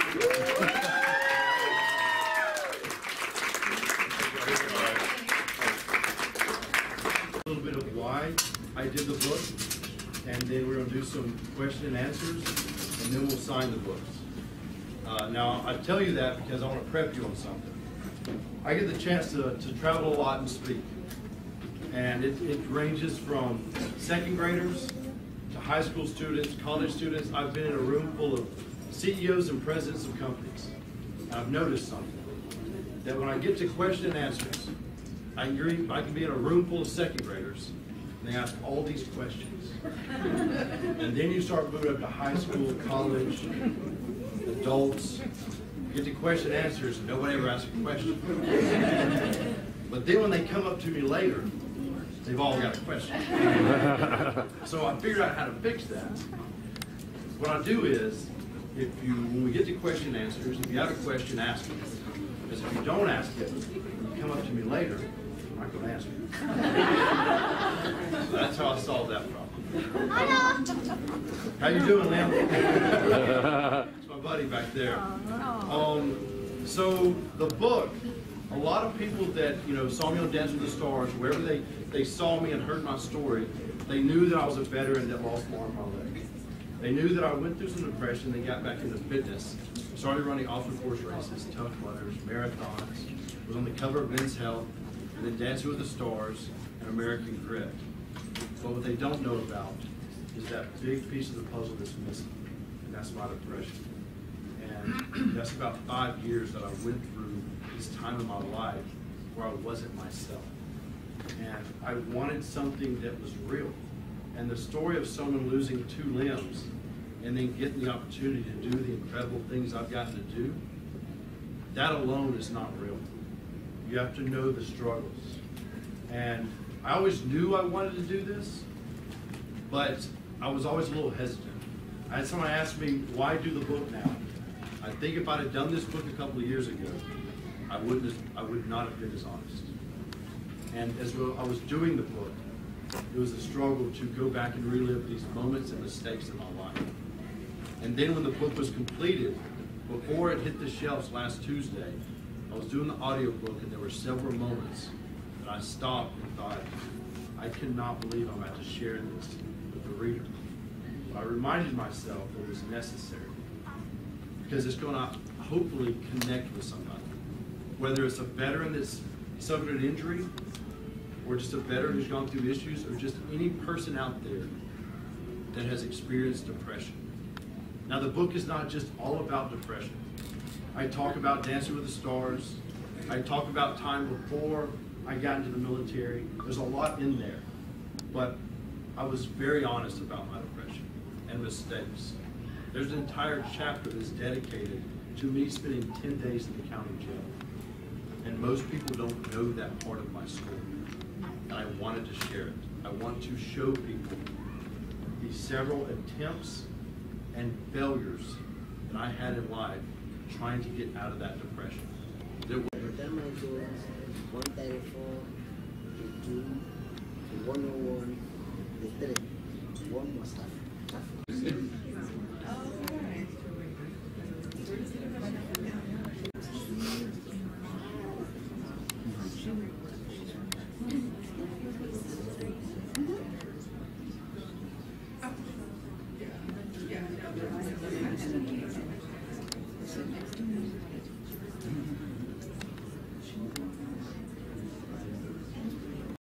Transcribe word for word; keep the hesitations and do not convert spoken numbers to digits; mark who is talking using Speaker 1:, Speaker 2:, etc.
Speaker 1: A little bit of why I did the book, and then we're going to do some question and answers, and then we'll sign the books. Uh, now, I tell you that because I want to prep you on something. I get the chance to, to travel a lot and speak, and it, it ranges from second graders to high school students, college students. I've been in a room full of C E Os and presidents of companies. And I've noticed something, that when I get to question and answers, I can, agree, I can be in a room full of second graders, and they ask all these questions. And then you start moving up to high school, college, adults, get to question and answers, and nobody ever asks a question. But then when they come up to me later, they've all got a question. So I figured out how to fix that. What I do is, if you, when we get to question and answers, if you have a question, ask it. Because if you don't ask it, when you come up to me later, I'm not going to answer it. So that's how I solved that problem. How you doing, Lim? It's my buddy back there. Um, so the book, a lot of people that you know saw me on Dance with the Stars, wherever they, they saw me and heard my story, they knew that I was a veteran that lost my arm, my leg. They knew that I went through some depression, then got back into fitness, started running obstacle course races, Tough Mudders, marathons, was on the cover of Men's Health, and then Dancing with the Stars and American Grit. But what they don't know about is that big piece of the puzzle that's missing, and that's my depression. And that's about five years that I went through this time in my life where I wasn't myself. And I wanted something that was real. And the story of someone losing two limbs and then getting the opportunity to do the incredible things I've gotten to do, that alone is not real. You have to know the struggles. And I always knew I wanted to do this, but I was always a little hesitant. I had someone ask me, why do the book now? I think if I'd have done this book a couple of years ago, I wouldn't have, I would not have been as honest. And as I was doing the book, it was a struggle to go back and relive these moments and mistakes in my life. And then when the book was completed, before it hit the shelves last Tuesday, I was doing the audiobook, and there were several moments that I stopped and thought, I cannot believe I'm about to share this with the reader. But I reminded myself that it was necessary, because it's going to hopefully connect with somebody. Whether it's a veteran that's suffered an injury, or just a veteran who's gone through issues, or just any person out there that has experienced depression. Now, the book is not just all about depression. I talk about Dancing with the Stars. I talk about time before I got into the military. There's a lot in there. But I was very honest about my depression and mistakes. There's an entire chapter that's dedicated to me spending ten days in the county jail. And most people don't know that part of my story. And I wanted to share it. I want to show people the several attempts and failures that I had in life trying to get out of that depression. There
Speaker 2: By the time I go one thirty-four, to two, to one oh one, the three, one more stuff.